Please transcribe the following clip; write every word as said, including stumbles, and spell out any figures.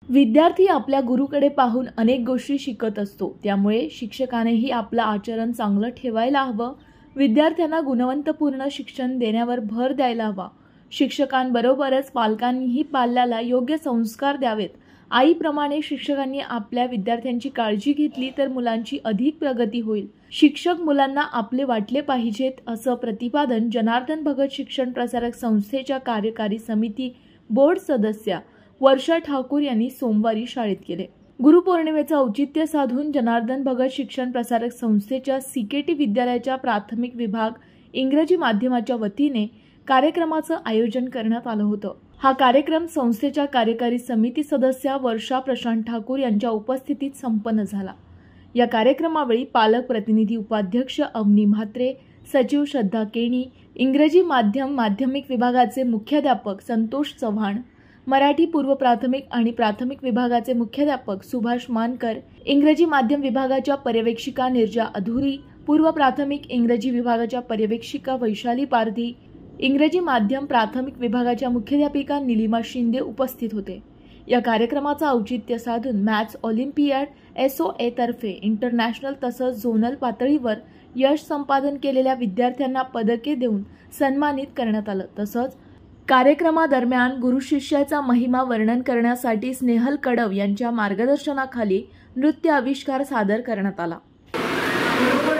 विद्यार्थी आपल्या गुरुकडे पाहून अनेक गोष्टी शिकत असतो, त्यामुळे शिक्षकानेही आपलं आचरण चांगलं ठेवायला हवं. विद्यार्थ्यांना गुणवंतपूर्ण शिक्षण देण्यावर भर द्यायला हवा. शिक्षकांबरोबरच पालकांनीही पाल्याला योग्य संस्कार द्यावेत. आईप्रमाणे शिक्षकांनी आपल्या विद्यार्थ्यांची काळजी घेतली तर मुलांची अधिक प्रगती होईल. शिक्षक मुलांना आपले वाटले पाहिजेत असं प्रतिपादन जनार्दन भगत शिक्षण प्रसारक संस्थेच्या कार्यकारी समिती बोर्ड सदस्या वर्षा ठाकूर यांनी सोमवारी शाळेत केले. गुरुपौर्णिमेचं औचित्य साधून जनार्दन भगत शिक्षण प्रसारक संस्थेच्या सीकेटी विद्यालयाच्या प्राथमिक विभाग इंग्रजी माध्यमाच्या वतीने कार्यक्रमाचं आयोजन करण्यात आलं होतं. हा कार्यक्रम संस्थेच्या कार्यकारी समिती सदस्या वर्षा प्रशांत ठाकूर यांच्या उपस्थितीत संपन्न झाला. या कार्यक्रमावेळी पालक प्रतिनिधी उपाध्यक्ष अवनी म्हात्रे, सचिव श्रद्धा केणी, इंग्रजी माध्यम माध्यमिक विभागाचे मुख्याध्यापक संतोष चव्हाण, मराठी पूर्व प्राथमिक आणि प्राथमिक विभागाचे मुख्याध्यापक सुभाष मानकर, इंग्रजी माध्यम विभागाच्या पर्यवेक्षिका निर्जा अधुरी, पूर्व प्राथमिक इंग्रजी विभागाच्या पर्यवेक्षिका वैशाली पारधी, इंग्रजी माध्यम प्राथमिक विभागाच्या मुख्याध्यापिका निलिमा शिंदे उपस्थित होते. या कार्यक्रमाचा औचित्य साधून maths olympiad S O A तर्फे इंटरनॅशनल तसंच झोनल पातळीवर यश संपादन केलेल्या विद्यार्थ्यांना पदके देऊन सन्मानित करण्यात आलं. तसंच कार्यक्रमादरम्यान गुरु शिष्याचा महिमा वर्णन करण्यासाठी स्नेहल कडव यांच्या मार्गदर्शनाखाली नृत्य आविष्कार सादर करण्यात आला.